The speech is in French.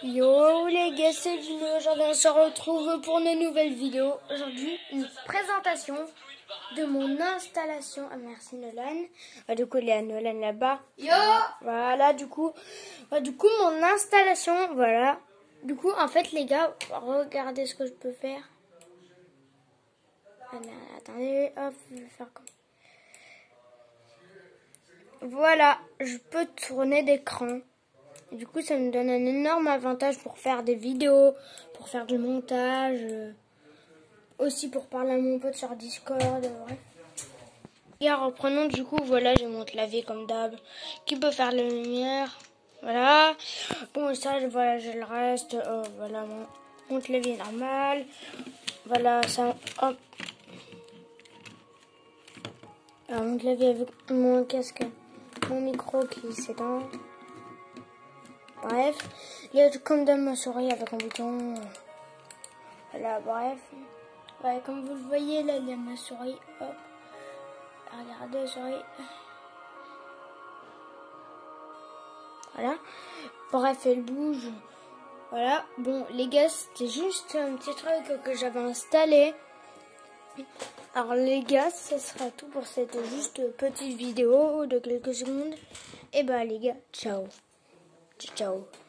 Yo les gars, c'est Vino. Aujourd'hui on se retrouve pour une nouvelle vidéo. Aujourd'hui une présentation de mon installation. Ah merci Nolan. Du coup il y a Nolan là-bas. Yo. Voilà du coup mon installation. Voilà. Du coup en fait les gars, regardez ce que je peux faire. Ah, mais attendez, hop, je vais faire comme. Voilà, je peux tourner d'écran. Du coup, ça me donne un énorme avantage pour faire des vidéos, pour faire du montage, aussi pour parler à mon pote sur Discord, bref. Et en reprenant, du coup, voilà, j'ai mon clavier comme d'hab, qui peut faire la lumière, voilà. Bon, ça, voilà, j'ai le reste, voilà, mon clavier normal, voilà, ça, hop. Alors, mon clavier avec mon casque, mon micro qui s'éteint. Bref, il y a comme dans ma souris avec un bouton. Voilà, bref. Ouais, comme vous le voyez, là, il y a ma souris. Hop. Regardez la souris. Voilà. Bref, elle bouge. Voilà. Bon, les gars, c'était juste un petit truc que j'avais installé. Alors, les gars, ce sera tout pour cette juste petite vidéo de quelques secondes. Et bah, les gars, ciao. Ciao.